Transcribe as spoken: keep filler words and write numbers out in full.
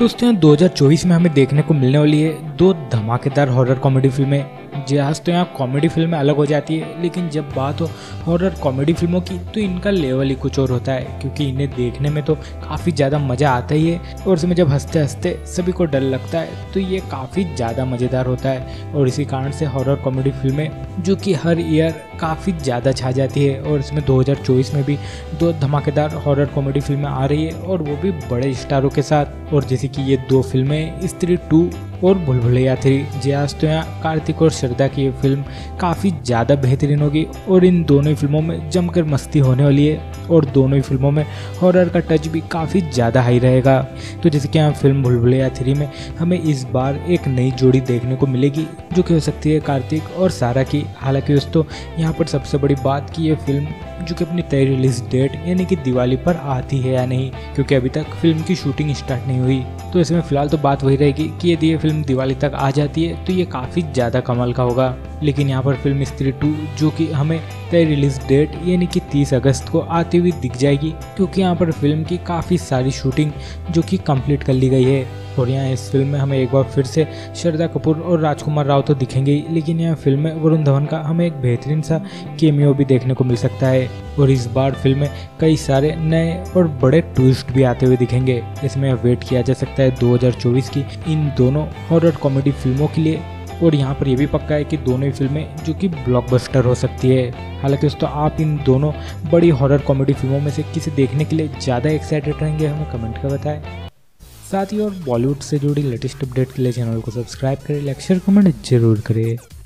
दोस्तों यहाँ दो हज़ार चौबीस में हमें देखने को मिलने वाली है दो धमाकेदार हॉरर कॉमेडी फिल्में। जहाँ तो यहाँ कॉमेडी फिल्में अलग हो जाती है, लेकिन जब बात हो हॉरर कॉमेडी फिल्मों की तो इनका लेवल ही कुछ और होता है, क्योंकि इन्हें देखने में तो काफ़ी ज़्यादा मज़ा आता ही है और इसमें जब हंसते हंसते सभी को डर लगता है तो ये काफ़ी ज़्यादा मज़ेदार होता है। और इसी कारण से हॉरर कॉमेडी फिल्में जो कि हर ईयर काफ़ी ज़्यादा छा जाती है, और इसमें दो हज़ार चौबीस में भी दो धमाकेदार हॉरर कॉमेडी फिल्में आ रही है और वो भी बड़े स्टारों के साथ। और जैसे कि ये दो फिल्में स्त्री टू और भूल भुलैया थ्री। जी आज तो यहाँ कार्तिक और श्रद्धा की ये फिल्म काफ़ी ज़्यादा बेहतरीन होगी और इन दोनों ही फिल्मों में जमकर मस्ती होने वाली है और दोनों ही फिल्मों में हॉरर का टच भी काफ़ी ज़्यादा हाई रहेगा। तो जैसे कि यहाँ फिल्म भूल भुलैया थ्री में हमें इस बार एक नई जोड़ी देखने को मिलेगी जो कि हो सकती है कार्तिक और सारा की। हालांकि दोस्तों यहाँ पर सबसे बड़ी बात कि ये फिल्म जो कि अपनी तय रिलीज डेट यानी कि दिवाली पर आती है या नहीं, क्योंकि अभी तक फिल्म की शूटिंग स्टार्ट नहीं हुई। तो इसमें फिलहाल तो बात वही रहेगी कि यदि ये फिल्म दिवाली तक आ जाती है तो ये काफ़ी ज़्यादा कमाल का होगा। लेकिन यहाँ पर फिल्म स्त्री टू जो कि हमें तय रिलीज डेट यानी कि तीस अगस्त को आती हुई दिख जाएगी, क्योंकि यहाँ पर फिल्म की काफ़ी सारी शूटिंग जो कि कंप्लीट कर ली गई है। और यहाँ इस फिल्म में हमें एक बार फिर से श्रद्धा कपूर और राजकुमार राव तो दिखेंगे ही, लेकिन यहाँ फिल्म में वरुण धवन का हमें एक बेहतरीन सा केमियो भी देखने को मिल सकता है। और इस बार फिल्म में कई सारे नए और बड़े ट्विस्ट भी आते हुए दिखेंगे। इसमें वेट किया जा सकता है दो हज़ार चौबीस की इन दोनों हॉरर कॉमेडी फिल्मों के लिए। और यहाँ पर यह भी पक्का है कि दोनों ही फिल्में जो कि ब्लॉकबस्टर हो सकती है। हालांकि दोस्तों आप इन दोनों बड़ी हॉरर कॉमेडी फिल्मों में से किसे देखने के लिए ज़्यादा एक्साइटेड रहेंगे हमें कमेंट कर बताएं। साथ ही और बॉलीवुड से जुड़ी लेटेस्ट अपडेट के लिए चैनल को सब्सक्राइब करें, लाइक शेयर कमेंट जरूर करें।